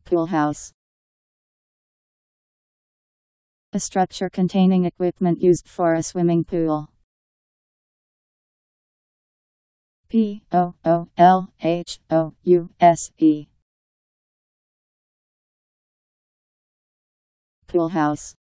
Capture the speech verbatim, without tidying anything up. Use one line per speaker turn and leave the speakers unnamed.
Poolhouse. A structure containing equipment used for a swimming pool. P O O L H O U S E. Poolhouse.